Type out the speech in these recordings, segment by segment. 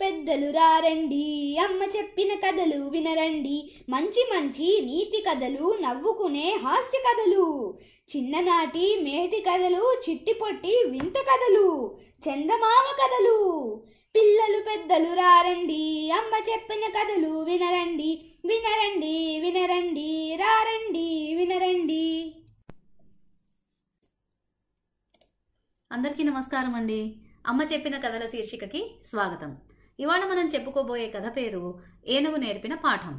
పెద్దలు రారండి, అమ్మ చెప్పిన కథలు వినరండి, మంచి మంచి నీతి కథలు, నవ్వుకునే హాస్య కథలు, చిన్ననాటి మేటి కథలు, చిట్టి పొట్టి వింత కథలు, చందమామ కథలు. పిల్లలు పెద్దలు రారండి, అమ్మ చెప్పిన కథలు వినరండి, వినరండి వినరండి, రారండి వినరండి. అందరికీ నమస్కారం అండి. అమ్మ చెప్పిన కథల శీర్షికకి స్వాగతం. ఇవాళ మనం చెప్పుకోబోయే కథ పేరు ఏనుగు నేర్పిన పాఠం.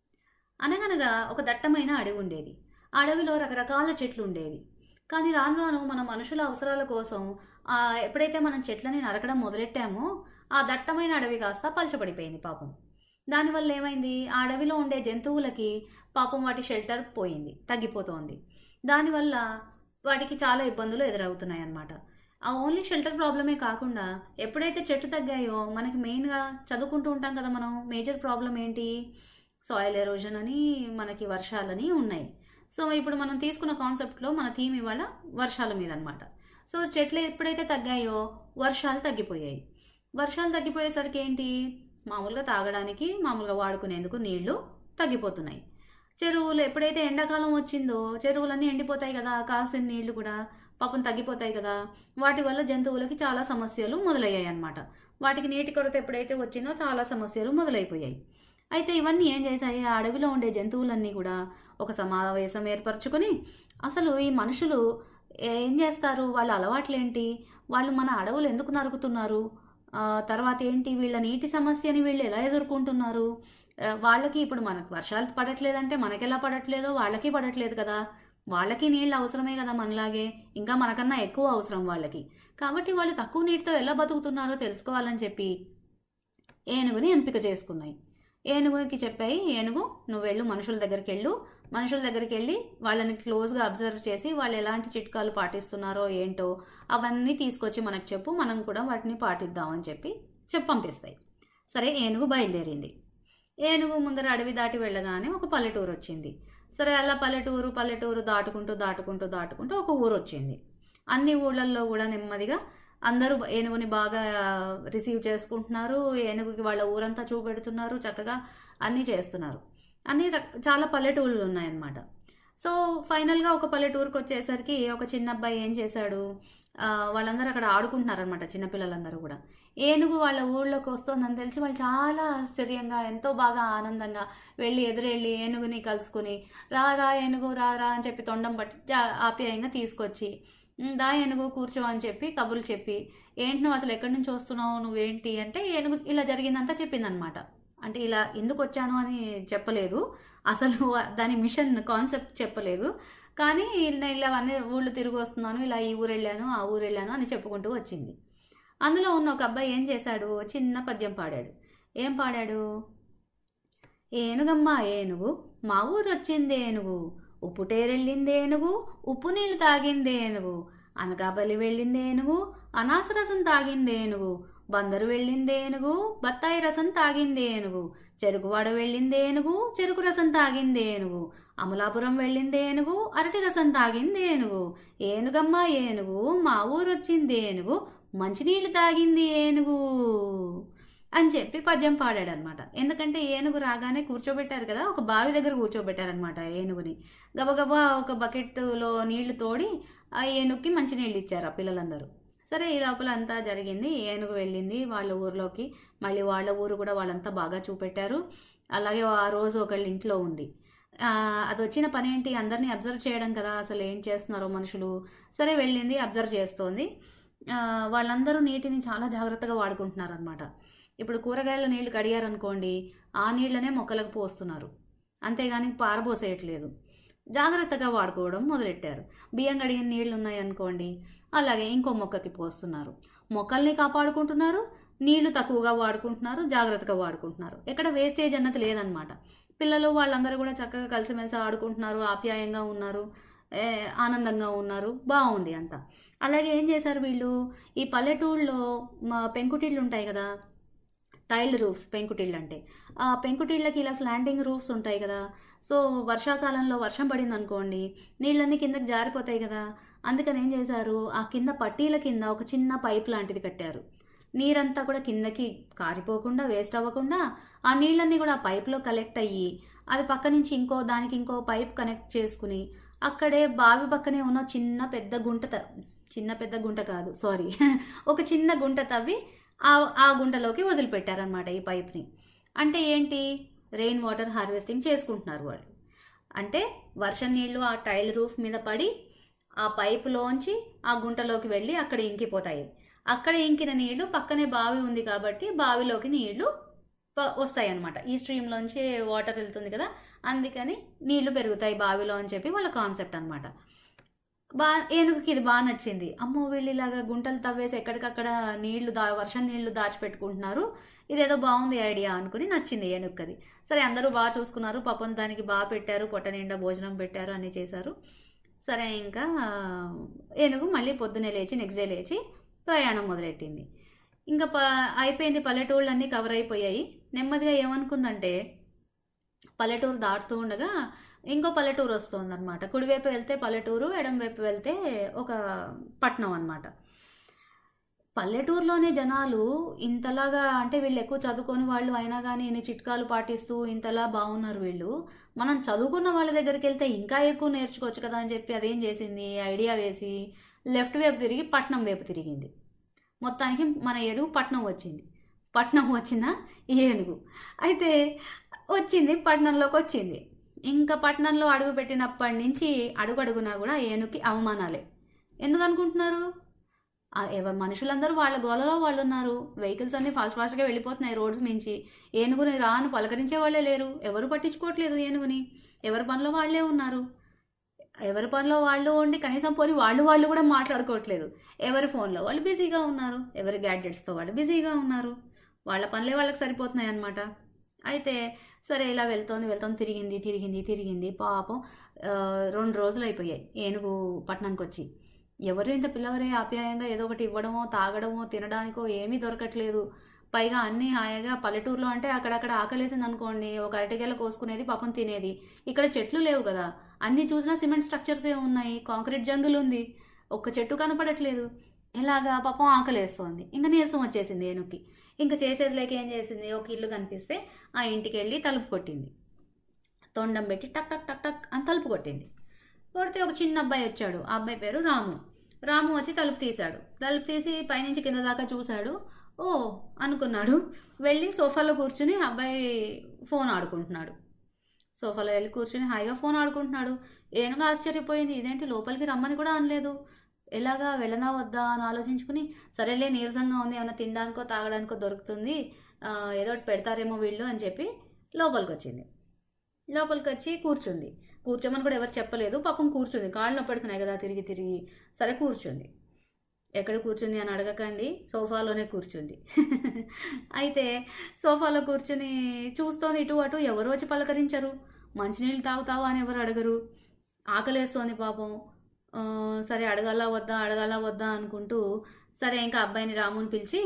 అనగనగా ఒక దట్టమైన అడవి ఉండేది. ఆ అడవిలో రకరకాల చెట్లు ఉండేవి. కానీ రాను రాను మన మనుషుల అవసరాల కోసం ఎప్పుడైతే మనం చెట్లని నరకడం మొదలెట్టామో ఆ దట్టమైన అడవి కాస్త పలచబడిపోయింది పాపం. దానివల్ల ఏమైంది, ఆ అడవిలో ఉండే జంతువులకి పాపం వాటి షెల్టర్ పోయింది, తగ్గిపోతోంది. దానివల్ల వాటికి చాలా ఇబ్బందులు ఎదురవుతున్నాయి అన్నమాట. ఆ ఓన్లీ షెల్టర్ ప్రాబ్లమే కాకుండా ఎప్పుడైతే చెట్లు తగ్గాయో మనకి మెయిన్గా చదువుకుంటూ ఉంటాం కదా మనం, మేజర్ ప్రాబ్లం ఏంటి, సాయిల్ ఎరోజన్ అని, మనకి వర్షాలని ఉన్నాయి. సో ఇప్పుడు మనం తీసుకున్న కాన్సెప్ట్లో మన థీమ్ ఇవాళ వర్షాల మీద అనమాట. సో చెట్లు ఎప్పుడైతే తగ్గాయో వర్షాలు తగ్గిపోయాయి. వర్షాలు తగ్గిపోయేసరికి ఏంటి, మామూలుగా తాగడానికి మామూలుగా వాడుకునేందుకు నీళ్లు తగ్గిపోతున్నాయి. చెరువులు ఎప్పుడైతే ఎండాకాలం వచ్చిందో చెరువులన్నీ ఎండిపోతాయి కదా, కాసిన నీళ్లు కూడా పాపం తగ్గిపోతాయి కదా. వాటి వల్ల జంతువులకి చాలా సమస్యలు మొదలయ్యాయి అన్నమాట. వాటికి నీటి కొరత ఎప్పుడైతే వచ్చిందో చాలా సమస్యలు మొదలైపోయాయి. అయితే ఇవన్నీ ఏం చేశాయి, ఆ అడవిలో ఉండే జంతువులన్నీ కూడా ఒక సమావేశం ఏర్పరచుకొని అసలు ఈ మనుషులు ఏం చేస్తారు, వాళ్ళ అలవాట్లేంటి, వాళ్ళు మన అడవులు ఎందుకు నరుకుతున్నారు, తర్వాత ఏంటి, వీళ్ళ నీటి సమస్యని వీళ్ళు ఎలా ఎదుర్కొంటున్నారు, వాళ్ళకి ఇప్పుడు మనకు వర్షాలు పడట్లేదంటే మనకెలా పడట్లేదో వాళ్ళకి పడట్లేదు కదా, వాళ్ళకి నీళ్ళు అవసరమే కదా మనలాగే, ఇంకా మనకన్నా ఎక్కువ అవసరం వాళ్ళకి. కాబట్టి వాళ్ళు తక్కువ నీటితో ఎలా బతుకుతున్నారో తెలుసుకోవాలని చెప్పి ఏనుగుని ఎంపిక చేసుకున్నాయి. ఏనుగునికి చెప్పాయి, ఏనుగు నువ్వు వెళ్ళు, మనుషుల దగ్గరికి వెళ్ళు, మనుషుల దగ్గరికి వెళ్ళి వాళ్ళని క్లోజ్గా అబ్జర్వ్ చేసి వాళ్ళు ఎలాంటి చిట్కాలు పాటిస్తున్నారో ఏంటో అవన్నీ తీసుకొచ్చి మనకు చెప్పు, మనం కూడా వాటిని పాటిద్దామని చెప్పి పంపిస్తాయి. సరే ఏనుగు బయలుదేరింది. ఏనుగు ముందర అడవి దాటి వెళ్ళగానే ఒక పల్లెటూరు వచ్చింది. సరే అలా పల్లెటూరు దాటుకుంటూ ఒక ఊరు వచ్చింది. అన్ని ఊళ్ళల్లో కూడా నెమ్మదిగా అందరూ ఏనుగుని బాగా రిసీవ్ చేసుకుంటున్నారు, ఏనుగుకి వాళ్ళ ఊరంతా చూపెడుతున్నారు, చక్కగా అన్నీ చేస్తున్నారు. చాలా పల్లెటూళ్ళు ఉన్నాయన్నమాట. సో ఫైనల్గా ఒక పల్లెటూరుకి వచ్చేసరికి ఒక చిన్న అబ్బాయి ఏం చేశాడు, వాళ్ళందరూ అక్కడ ఆడుకుంటున్నారనమాట, చిన్నపిల్లలందరూ కూడా. ఏనుగు వాళ్ళ ఊళ్ళోకి వస్తుందని తెలిసి వాళ్ళు చాలా ఆశ్చర్యంగా, ఎంతో బాగా ఆనందంగా ఎదురెళ్ళి ఏనుగుని కలుసుకుని రా ఏనుగు రా అని చెప్పి తొండం పట్టి ఆప్యాయంగా తీసుకొచ్చి దా ఏనుగు కూర్చో అని చెప్పి కబుర్లు చెప్పి, ఏంటి నువ్వు అసలు ఎక్కడి నుంచి వస్తున్నావు, నువ్వేంటి అంటే ఏనుగు ఇలా జరిగిందంతా చెప్పిందనమాట. అంటే ఇలా ఎందుకు వచ్చాను అని చెప్పలేదు, అసలు దాని మిషన్ కాన్సెప్ట్ చెప్పలేదు. కానీ ఇలా అన్ని ఊళ్ళు తిరిగి వస్తున్నాను, ఇలా ఈ ఊరు వెళ్ళాను ఆ ఊరు వెళ్ళాను అని చెప్పుకుంటూ వచ్చింది. అందులో ఉన్న ఒక అబ్బాయి ఏం చేశాడు, చిన్న పద్యం పాడాడు. ఏం పాడాడు, ఏనుగమ్మ ఏనుగు మా ఊరు వచ్చింది ఏనుగు, ఉప్పుటేరెళ్ళింది ఏనుగు ఉప్పు నీళ్లు తాగింది ఏనుగు, అనకాపల్లి వెళ్ళింది ఏనుగు అనాస రసం తాగింది ఏనుగు, బందరు వెళ్ళింది ఏనుగు బత్తాయి రసం తాగింది ఏనుగు, చెరుకువాడ వెళ్ళింది ఏనుగు చెరుకు రసం తాగింది ఏనుగు, అమలాపురం వెళ్ళింది ఏనుగు అరటి రసం తాగింది ఏనుగు, ఏనుగమ్మ ఏనుగు మా ఊరు వచ్చింది ఏనుగు మంచినీళ్ళు తాగింది ఏనుగు అని చెప్పి పద్యం పాడాడనమాట. ఎందుకంటే ఏనుగు రాగానే కూర్చోబెట్టారు కదా, ఒక బావి దగ్గర కూర్చోబెట్టారనమాట ఏనుగుని. గబగబా ఒక బకెట్లో నీళ్లు తోడి ఆ ఏనుగుకి మంచినీళ్ళు ఇచ్చారు ఆ పిల్లలందరూ. సరే ఈ లోపల అంతా జరిగింది, ఏనుగు వెళ్ళింది వాళ్ళ ఊర్లోకి, మళ్ళీ వాళ్ళ ఊరు కూడా వాళ్ళంతా బాగా చూపెట్టారు. అలాగే ఆ రోజు ఒకళ్ళ ఇంట్లో ఉంది. అది వచ్చిన పని ఏంటి, అందరినీ అబ్జర్వ్ చేయడం కదా, అసలు ఏం చేస్తున్నారో మనుషులు. సరే వెళ్ళింది, అబ్జర్వ్ చేస్తోంది. వాళ్ళందరూ నీటిని చాలా జాగ్రత్తగా వాడుకుంటున్నారు అనమాట. ఇప్పుడు కూరగాయల నీళ్లు కడిగారనుకోండి, ఆ నీళ్ళనే మొక్కలకు పోస్తున్నారు, అంతేగాని పారబోసేయట్లేదు. జాగ్రత్తగా వాడుకోవడం మొదలెట్టారు. బియ్యం కడిగిన నీళ్లు ఉన్నాయనుకోండి, అలాగే ఇంకో మొక్కకి పోస్తున్నారు. మొక్కల్ని కాపాడుకుంటున్నారు, నీళ్లు తక్కువగా వాడుకుంటున్నారు, జాగ్రత్తగా వాడుకుంటున్నారు. ఎక్కడ వేస్టేజ్ అన్నది లేదనమాట. పిల్లలు వాళ్ళందరూ కూడా చక్కగా కలిసిమెలిసి ఆడుకుంటున్నారు, ఆప్యాయంగా ఉన్నారు, ఆనందంగా ఉన్నారు, బాగుంది అంతా. అలాగే ఏం చేశారు వీళ్ళు, ఈ పల్లెటూళ్ళలో పెంకుటిళ్ళు ఉంటాయి కదా, టైల్డ్ రూఫ్స్, పెంకుటిళ్ళు అంటే ఆ పెంకుటిళ్ళకి ఇలా స్లాండింగ్ రూఫ్స్ ఉంటాయి కదా. సో వర్షాకాలంలో వర్షం పడింది అనుకోండి, నీళ్ళన్నీ కిందకి జారిపోతాయి కదా. అందుకని ఏం చేశారు, ఆ కింద పట్టీల కింద ఒక చిన్న పైప్ లాంటిది కట్టారు. నీరంతా కూడా కిందకి కారిపోకుండా వేస్ట్ అవ్వకుండా ఆ నీళ్ళన్నీ కూడా ఆ పైప్లో కలెక్ట్ అయ్యి అది పక్క నుంచి ఇంకో పైప్ కనెక్ట్ చేసుకుని అక్కడే బావి పక్కనే ఉన్న చిన్న పెద్ద గుంట కాదు సారీ ఒక చిన్న గుంట తవ్వి ఆ గుంటలోకి వదిలిపెట్టారనమాట ఈ పైప్ని. అంటే ఏంటి, రెయిన్ వాటర్ హార్వెస్టింగ్ చేసుకుంటున్నారు వాళ్ళు. అంటే వర్షం నీళ్లు ఆ టైల్ రూఫ్ మీద పడి ఆ పైపులోంచి ఆ గుంటలోకి వెళ్ళి అక్కడ ఇంకిపోతాయి. అక్కడ ఇంకిన నీళ్లు పక్కనే బావి ఉంది కాబట్టి బావిలోకి నీళ్లు వస్తాయి అన్నమాట. ఈ స్ట్రీమ్లోంచి వాటర్ వెళ్తుంది కదా, అందుకని నీళ్లు పెరుగుతాయి బావిలో అని చెప్పి వాళ్ళ కాన్సెప్ట్ అనమాట. ఏనుగుకి ఇది బాగా నచ్చింది. అమ్మో వీళ్ళు ఇలాగా గుంటలు తవ్వేసి ఎక్కడికక్కడ వర్షం నీళ్లు దాచిపెట్టుకుంటున్నారు, ఇదేదో బాగుంది ఐడియా అనుకుని నచ్చింది ఏనుగుకి అది. సరే అందరూ బాగా చూసుకున్నారు, పాపం దానికి బాగా పెట్టారు, పొట్ట నిండా భోజనం పెట్టారు, అన్నీ చేశారు. సరే ఇంకా ఏనుగు మళ్ళీ పొద్దునే లేచి నెక్స్ట్ డే లేచి ప్రయాణం మొదలెట్టింది. ఇంకా అయిపోయింది, పల్లెటూళ్ళు అన్నీ కవర్ అయిపోయాయి. నెమ్మదిగా ఏమనుకుందంటే పల్లెటూరు దాటుతూ ఉండగా ఇంకో పల్లెటూరు వస్తుంది అనమాట. కుడివైపు వెళ్తే పల్లెటూరు, ఎడంవైపు వెళ్తే ఒక పట్టణం అనమాట. పల్లెటూరులోనే జనాలు ఇంతలాగా, అంటే వీళ్ళు ఎక్కువ చదువుకొని వాళ్ళు అయినా కానీ ఇన్ని చిట్కాలు పాటిస్తూ ఇంతలా బాగున్నారు వీళ్ళు, మనం చదువుకున్న వాళ్ళ దగ్గరికి వెళ్తే ఇంకా ఎక్కువ నేర్చుకోవచ్చు కదా అని చెప్పి అదేం చేసింది, ఐడియా వేసి లెఫ్ట్ వైపు తిరిగి పట్నం వైపు తిరిగింది. మొత్తానికి మన ఏనుగు పట్నం వచ్చింది. పట్నం వచ్చిన ఏనుగు అయితే వచ్చింది, పట్నంలోకి వచ్చింది. ఇంకా పట్నంలో అడుగు పెట్టినప్పటి నుంచి అడుగడుగునా కూడా ఏనుగుకి అవమానాలే. ఎందుకు అనుకుంటున్నారు? మనుషులందరూ వాళ్ళ గోలలో వాళ్ళు ఉన్నారు, వెహికల్స్ అన్నీ ఫాస్ట్గా వెళ్ళిపోతున్నాయి రోడ్స్ మించి. ఏనుగుని రాను పలకరించే వాళ్ళే లేరు, ఎవరు పట్టించుకోవట్లేదు ఏనుగుని, ఎవరి పనిలో వాళ్ళే ఉన్నారు. ఎవరి పనిలో వాళ్ళు ఉండి కనీసం పోని వాళ్ళు కూడా మాట్లాడుకోవట్లేదు. ఎవరి ఫోన్లో వాళ్ళు బిజీగా ఉన్నారు, ఎవరి గ్యాడ్జెట్స్తో వాళ్ళు బిజీగా ఉన్నారు, వాళ్ళ పనులే వాళ్ళకి సరిపోతున్నాయి అన్నమాట. అయితే సరే ఇలా వెళ్తోంది, తిరిగింది. పాపం 2 రోజులు అయిపోయాయి ఏనుగు పట్టణంకి వచ్చి. ఎవరు ఇంత పిల్లవరే ఆప్యాయంగా ఏదో ఒకటి ఇవ్వడమో తాగడమో తినడానికో ఏమీ దొరకట్లేదు. పైగా అన్నీ హాయిగా, పల్లెటూరులో అంటే అక్కడక్కడ ఆకలేసింది అనుకోండి ఒక అరటిగెల కోసుకునేది, పాపం తినేది. ఇక్కడ చెట్లు లేవు కదా, అన్నీ చూసినా సిమెంట్ స్ట్రక్చర్సే ఉన్నాయి, కాంక్రీట్ జంగుల్ ఉంది, ఒక్క చెట్టు కనపడట్లేదు. ఎలాగా పాపం ఆకలేస్తోంది. ఇంకా నీరసం వచ్చేసింది ఏనుగుకి. ఇంకా చేసేది లేక ఏం చేసింది, ఒక ఇల్లు కనిపిస్తే ఆ ఇంటికి వెళ్ళి తలుపు కొట్టింది. తొండం పెట్టి టక్ టక్ టక్ టక్ అని తలుపు కొట్టింది. కొడితే ఒక చిన్న అబ్బాయి వచ్చాడు. ఆ అబ్బాయి పేరు రాము వచ్చి తలుపు తీశాడు. తలుపు తీసి పైనుంచి కింద దాకా చూశాడు. ఓ అనుకున్నాడు. వెళ్ళి సోఫాలో కూర్చుని అబ్బాయి ఫోన్ ఆడుకుంటున్నాడు. సోఫాలో వెళ్ళి కూర్చుని హాయిగా ఫోన్ ఆడుకుంటున్నాడు. ఏనుగు ఆశ్చర్యపోయింది, ఇదేంటి లోపలికి రమ్మని కూడా అనలేదు, ఎలాగా వెళ్ళనా వద్దా అని ఆలోచించుకుని, సరేలే నీరసంగా ఉంది, ఏమైనా తినడానికో తాగడానికో దొరుకుతుంది, ఏదో ఒకటి పెడతారేమో వీళ్ళు అని చెప్పి లోపలికి వచ్చింది. లోపలికి వచ్చి కూర్చుంది. కూర్చోమని కూడా ఎవరు చెప్పలేదు, పాపం కూర్చుంది. కాళ్ళు నొప్పెడుతున్నాయి కదా తిరిగి. సరే కూర్చుంది. ఎక్కడ కూర్చుంది అని అడగకండి, సోఫాలోనే కూర్చుంది. అయితే సోఫాలో కూర్చుని చూస్తోంది ఇటు అటు, ఎవరు వచ్చి పలకరించరు. మంచినీళ్ళు తాగుతావా అని ఎవరు అడగరు. ఆకలేస్తోంది పాపం. సరే అడగాలా వద్దా అనుకుంటూ, సరే ఇంకా అబ్బాయిని రాముని పిలిచి,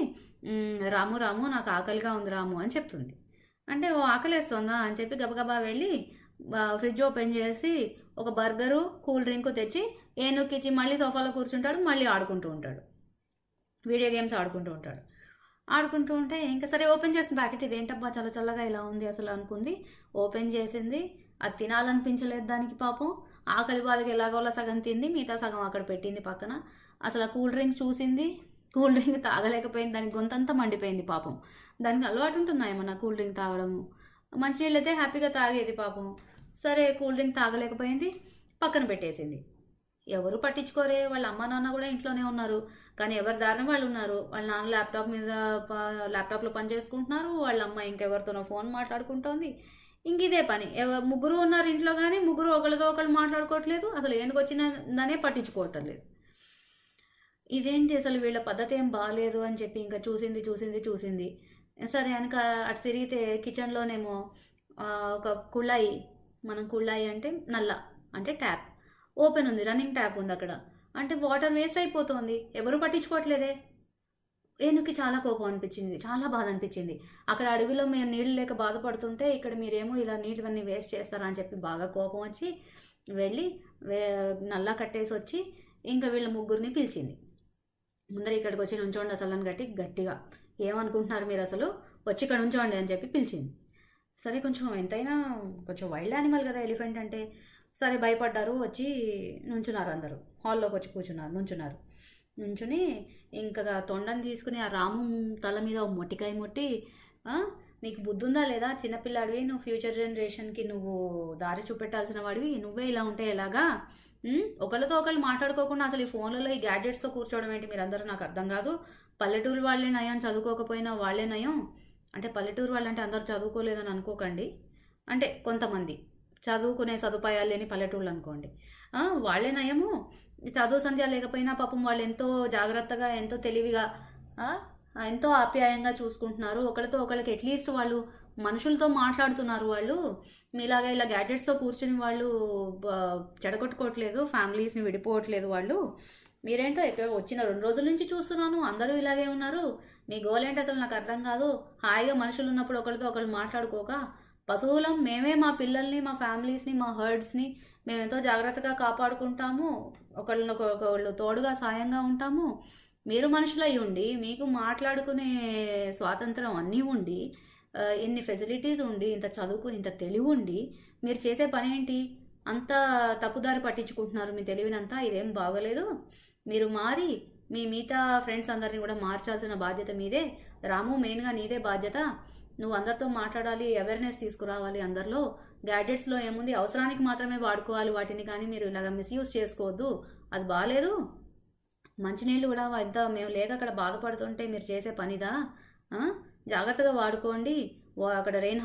రాము నాకు ఆకలిగా ఉంది రాము అని చెప్తుంది. అంటే ఓ ఆకలేస్తుందా అని చెప్పి గబగబా వెళ్ళి ఫ్రిడ్జ్ ఓపెన్ చేసి ఒక బర్గరు కూల్ డ్రింక్ తెచ్చి ఏనుక్కిచ్చి మళ్ళీ సోఫాలో కూర్చుంటాడు, మళ్ళీ ఆడుకుంటూ ఉంటాడు, వీడియో గేమ్స్ ఆడుకుంటూ ఉంటే ఇంకా సరే ఓపెన్ చేసిన ప్యాకెట్, ఇదేంటబ్బా చాలా చల్లగా ఇలా ఉంది అసలు అనుకుంది. ఓపెన్ చేసింది, అది తినాలనిపించలేదు దానికి పాపం. ఆకలి బాధకి ఎలాగోలా సగం తింది, మిగతా సగం అక్కడ పెట్టింది పక్కన. అసలు ఆ కూల్ డ్రింక్ చూసింది, కూల్ డ్రింక్ తాగలేకపోయింది, దానికి గొంతంతా మండిపోయింది పాపం. దానికి అలవాటు ఉంటుందా ఏమన్నా కూల్ డ్రింక్ తాగడము? మంచినీళ్ళు అయితే హ్యాపీగా తాగేది పాపం. సరే కూల్ డ్రింక్ తాగలేకపోయింది, పక్కన పెట్టేసింది. ఎవరు పట్టించుకోరే, వాళ్ళ అమ్మ నాన్న కూడా ఇంట్లోనే ఉన్నారు, కానీ ఎవరి దారిన వాళ్ళు ఉన్నారు. వాళ్ళ నాన్న ల్యాప్టాప్లో పని చేసుకుంటున్నారు, వాళ్ళ అమ్మ ఇంకెవరితోనో ఫోన్ మాట్లాడుకుంటోంది. ఇంక ఇదే పని. ముగ్గురు ఉన్నారు ఇంట్లో, కానీ ముగ్గురు ఒకళ్ళతో ఒకళ్ళు మాట్లాడుకోవట్లేదు, అసలు ఏనుగు వచ్చిందనే పట్టించుకోవటం లేదు. ఇదేంటి అసలు వీళ్ళ పద్ధతి ఏం బాగాలేదు అని చెప్పి ఇంకా చూసింది. సరే వెనక అటు తిరిగితే కిచెన్లోనేమో ఒక కుళాయి, మనం కుళాయి అంటే నల్ల అంటే ట్యాప్ ఓపెన్ ఉంది, రన్నింగ్ ట్యాప్ ఉంది అక్కడ. అంటే వాటర్ వేస్ట్ అయిపోతుంది, ఎవరు పట్టించుకోవట్లేదే. ఏనుగుకి చాలా కోపం అనిపించింది, చాలా బాధ అనిపించింది. అక్కడ అడవిలో మేము నీళ్ళు లేక బాధపడుతుంటే ఇక్కడ మీరేమో ఇలా నీటివన్నీ వేస్ట్ చేస్తారా అని చెప్పి బాగా కోపం వచ్చి వెళ్ళి నల్లా కట్టేసి వచ్చి ఇంకా వీళ్ళ ముగ్గురిని పిలిచింది. ముందర ఇక్కడికి వచ్చి నుంచోండి అసలు అని గట్టిగా ఏమనుకుంటున్నారు మీరు అసలు, వచ్చి ఇక్కడ నుంచోండి అని చెప్పి పిలిచింది. సరే కొంచెం ఎంతైనా కొంచెం వైల్డ్ యానిమల్ కదా ఎలిఫెంట్ అంటే. సరే భయపడ్డారు, వచ్చి నుంచున్నారు, అందరూ హాల్లోకి వచ్చి నుంచున్నారు. నుంచుని ఇంకా తొండని తీసుకుని ఆ రాము తల మీద మొట్టికాయ మొట్టి, నీకు బుద్ధి ఉందా లేదా, చిన్నపిల్లాడివి, నువ్వు ఫ్యూచర్ జనరేషన్కి నువ్వు దారి చూపెట్టాల్సిన వాడివి, నువ్వే ఇలా ఉంటే ఎలాగా, ఒకళ్ళతో ఒకళ్ళు మాట్లాడుకోకుండా అసలు ఈ ఫోన్లలో ఈ గ్యాడ్జెట్స్తో కూర్చోవడం ఏంటి మీరందరూ, నాకు అర్థం కాదు. పల్లెటూరు వాళ్ళే నయం, చదువుకోకపోయినా వాళ్ళే నయం. అంటే పల్లెటూరు వాళ్ళంటే అందరూ చదువుకోలేదని అనుకోకండి, అంటే కొంతమంది చదువుకునే సదుపాయాలు లేని పల్లెటూళ్ళు అనుకోండి, వాళ్ళే నయము. చదువు సంధ్య లేకపోయినా పాపం వాళ్ళు ఎంతో జాగ్రత్తగా, ఎంతో తెలివిగా, ఎంతో ఆప్యాయంగా చూసుకుంటున్నారు. ఒకరితో ఒకరికి అట్లీస్ట్ వాళ్ళు మనుషులతో మాట్లాడుతున్నారు. వాళ్ళు మీలాగా ఇలా గ్యాడ్జెట్స్తో కూర్చుని వాళ్ళు చెడగొట్టుకోవట్లేదు, ఫ్యామిలీస్ని విడిపోవట్లేదు వాళ్ళు. మీరేంటో ఇక్కడ వచ్చిన 2 రోజుల నుంచి చూస్తున్నాను, అందరూ ఇలాగే ఉన్నారు. మీ గోల్ ఏంటి అసలు నాకు అర్థం కాదు. హాయిగా మనుషులు ఉన్నప్పుడు ఒకరితో ఒకరు మాట్లాడుకోక, పశువులం మేమే మా పిల్లల్ని, మా ఫ్యామిలీస్ని, మా హర్డ్స్ని మేము ఎంతో జాగ్రత్తగా కాపాడుకుంటాము, ఒకళ్ళు తోడుగా సాయంగా ఉంటాము. మీరు మనుషులు అయి ఉండి, మీకు మాట్లాడుకునే స్వాతంత్రం అన్నీ ఉండి, ఇన్ని ఫెసిలిటీస్ ఉండి, ఇంత చదువుకుని, ఇంత తెలివి ఉండి, మీరు చేసే పని ఏంటి? అంత తప్పుదారి పట్టించుకుంటున్నారు మీ తెలివినంతా. ఇదేం బాగోలేదు. మీరు మారి మీ మిగతా ఫ్రెండ్స్ అందరినీ కూడా మార్చాల్సిన బాధ్యత మీదే. రాము, మెయిన్గా నీదే బాధ్యత. నువ్వు అందరితో మాట్లాడాలి, అవేర్నెస్ తీసుకురావాలి అందరిలో. గ్యాడ్జెట్స్లో ఏముంది, అవసరానికి మాత్రమే వాడుకోవాలి వాటిని, కానీ మీరు ఇలాగ మిస్యూజ్ చేసుకోవద్దు, అది బాగాలేదు. మంచినీళ్ళు కూడా ఎంత మేము లేక అక్కడ బాధపడుతుంటే మీరు చేసే పనిదా? జాగ్రత్తగా వాడుకోండి. అక్కడ రెయిన్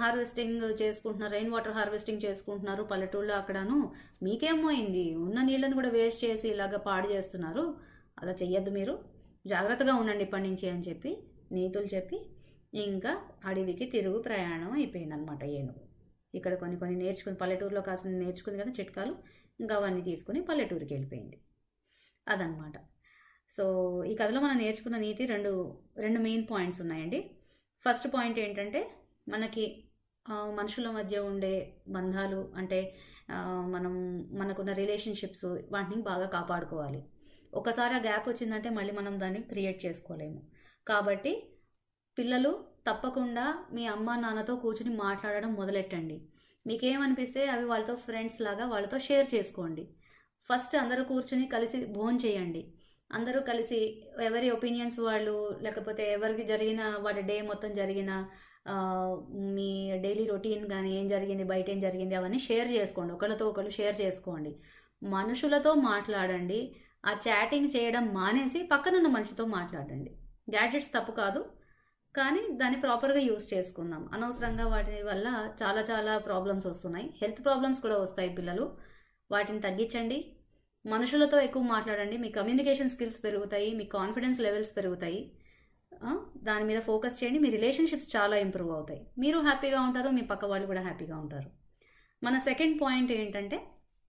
వాటర్ హార్వెస్టింగ్ చేసుకుంటున్నారు పల్లెటూళ్ళలో అక్కడను. మీకేమో అయింది, ఉన్న నీళ్ళని కూడా వేస్ట్ చేసి ఇలాగ పాడు చేస్తున్నారు. అలా చెయ్యొద్దు, మీరు జాగ్రత్తగా ఉండండి ఇప్పటి నుంచి అని చెప్పి నీతులు చెప్పి ఇంకా అడవికి తిరుగు ప్రయాణం అయిపోయిందనమాట ఏనుగు. ఇక్కడ కొన్ని నేర్చుకుని, పల్లెటూరులో కాసిన నేర్చుకుంది కదా చిట్కాలు, ఇంకా అవన్నీ తీసుకుని పల్లెటూరుకి వెళ్ళిపోయింది. అదనమాట. సో ఈ కథలో మనం నేర్చుకున్న నీతి రెండు మెయిన్ పాయింట్స్ ఉన్నాయండి. ఫస్ట్ పాయింట్ ఏంటంటే, మనకి మనుషుల మధ్య ఉండే బంధాలు, అంటే మనకున్న రిలేషన్షిప్స్, వాటిని బాగా కాపాడుకోవాలి. ఒకసారి ఆ గ్యాప్ వచ్చిందంటే మళ్ళీ మనం దాన్ని క్రియేట్ చేసుకోలేము. కాబట్టి పిల్లలు తప్పకుండా మీ అమ్మ నాన్నతో కూర్చుని మాట్లాడడం మొదలెట్టండి. మీకేమనిపిస్తే అవి వాళ్ళతో ఫ్రెండ్స్ లాగా వాళ్ళతో షేర్ చేసుకోండి. ఫస్ట్ అందరూ కూర్చుని కలిసి భోజనం చేయండి. అందరూ కలిసి ఎవరి ఒపీనియన్స్ వాళ్ళు, లేకపోతే ఎవరికి జరిగిన వాళ్ళ డే మొత్తం జరిగిన మీ డైలీ రొటీన్ కానీ ఏం జరిగింది, బయట ఏం జరిగింది, అవన్నీ షేర్ చేసుకోండి. ఒకళ్ళతో ఒకళ్ళు షేర్ చేసుకోండి. మనుషులతో మాట్లాడండి. ఆ చాటింగ్ చేయడం మానేసి పక్కనున్న మనిషితో మాట్లాడండి. గ్యాడ్జెట్స్ తప్పు కాదు, కానీ దాన్ని ప్రాపర్గా యూస్ చేసుకుందాం. అనవసరంగా వాటి వల్ల చాలా చాలా ప్రాబ్లమ్స్ వస్తున్నాయి. హెల్త్ ప్రాబ్లమ్స్ కూడా వస్తాయి పిల్లలు. వాటిని తగ్గించండి. మనుషులతో ఎక్కువ మాట్లాడండి. మీ కమ్యూనికేషన్ స్కిల్స్ పెరుగుతాయి, మీ కాన్ఫిడెన్స్ లెవెల్స్ పెరుగుతాయి. దాని మీద ఫోకస్ చేయండి. మీ రిలేషన్షిప్స్ చాలా ఇంప్రూవ్ అవుతాయి. మీరు హ్యాపీగా ఉంటారు, మీ పక్క వాళ్ళు కూడా హ్యాపీగా ఉంటారు. మన సెకండ్ పాయింట్ ఏంటంటే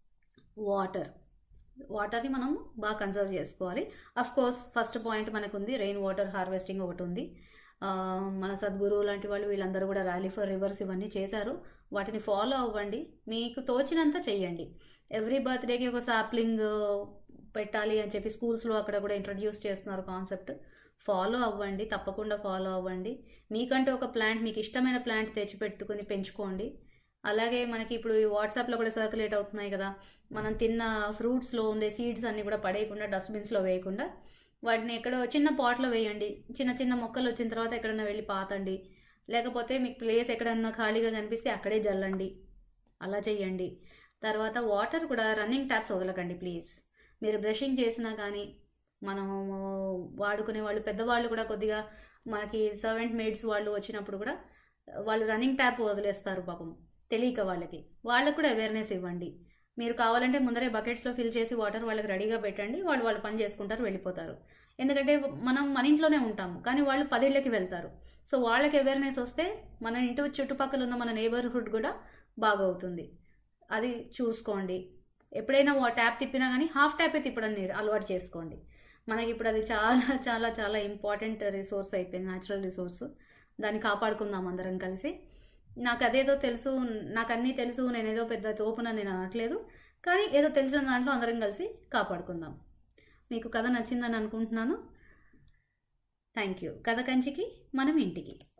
వాటర్ని మనం బాగా కన్సర్వ్ చేసుకోవాలి. అఫ్ కోర్స్ ఫస్ట్ పాయింట్ మనకుంది, రెయిన్ వాటర్ హార్వెస్టింగ్ ఒకటి ఉంది. మన సద్గురు లాంటి వాళ్ళు వీళ్ళందరూ కూడా ర్యాలీ ఫర్ రివర్స్ ఇవన్నీ చేశారు. వాటిని ఫాలో అవ్వండి. మీకు తోచినంత చెయ్యండి. ఎవ్రీ బర్త్డేకి ఒక సాప్లింగ్ పెట్టాలి అని చెప్పి స్కూల్స్లో అక్కడ కూడా ఇంట్రడ్యూస్ చేస్తున్నారు కాన్సెప్ట్. ఫాలో అవ్వండి, తప్పకుండా ఫాలో అవ్వండి. మీకంటే ఒక ప్లాంట్, మీకు ఇష్టమైన ప్లాంట్ తెచ్చిపెట్టుకుని పెంచుకోండి. అలాగే మనకి ఇప్పుడు వాట్సాప్లో కూడా సర్క్యులేట్ అవుతున్నాయి కదా, మనం తిన్న ఫ్రూట్స్లో ఉండే సీడ్స్ అన్నీ కూడా పడేయకుండా డస్ట్బిన్స్లో వేయకుండా వాటిని ఎక్కడో చిన్న పాట్లో వేయండి. చిన్న చిన్న మొక్కలు వచ్చిన తర్వాత ఎక్కడన్నా వెళ్ళి పాతండి. లేకపోతే మీకు ప్లేస్ ఎక్కడన్నా ఖాళీగా కనిపిస్తే అక్కడే జల్లండి. అలా చెయ్యండి. తర్వాత వాటర్ కూడా రన్నింగ్ ట్యాప్స్ వదలకండి ప్లీజ్. మీరు బ్రషింగ్ చేసినా కానీ, మనము వాడుకునే వాళ్ళు పెద్దవాళ్ళు కూడా కొద్దిగా, మనకి సర్వెంట్ మేడ్స్ వాళ్ళు వచ్చినప్పుడు కూడా వాళ్ళు రన్నింగ్ ట్యాప్ వదిలేస్తారు పాపం, తెలియక వాళ్ళకి కూడా అవేర్నెస్ ఇవ్వండి. మీరు కావాలంటే ముందరే బకెట్స్లో ఫిల్ చేసి వాటర్ వాళ్ళకి రెడీగా పెట్టండి. వాళ్ళు పని చేసుకుంటారు, వెళ్ళిపోతారు. ఎందుకంటే మనం మన ఇంట్లోనే ఉంటాము, కానీ వాళ్ళు 10 ఇళ్ళకి వెళ్తారు. సో వాళ్ళకి అవేర్నెస్ వస్తే మన ఇంటి చుట్టుపక్కల ఉన్న మన నేబర్హుడ్ కూడా బాగవుతుంది. అది చూసుకోండి. ఎప్పుడైనా ట్యాప్ తిప్పినా కానీ హాఫ్ ట్యాపే తిప్పడం అలవాటు చేసుకోండి. మనకి ఇప్పుడు అది చాలా చాలా చాలా ఇంపార్టెంట్ రిసోర్స్ అయిపోయింది, న్యాచురల్ రిసోర్స్. దాన్ని కాపాడుకుందాం అందరం కలిసి. నాకు అదేదో తెలుసు, నాకు అన్నీ తెలుసు, నేనేదో పెద్ద తోపున నేను అనట్లేదు, కానీ ఏదో తెలిసిన దాంట్లో అందరం కలిసి కాపాడుకుందాం. మీకు కథ నచ్చిందని అనుకుంటున్నాను. Thank you. కథ కంచికి మనం ఇంటికి.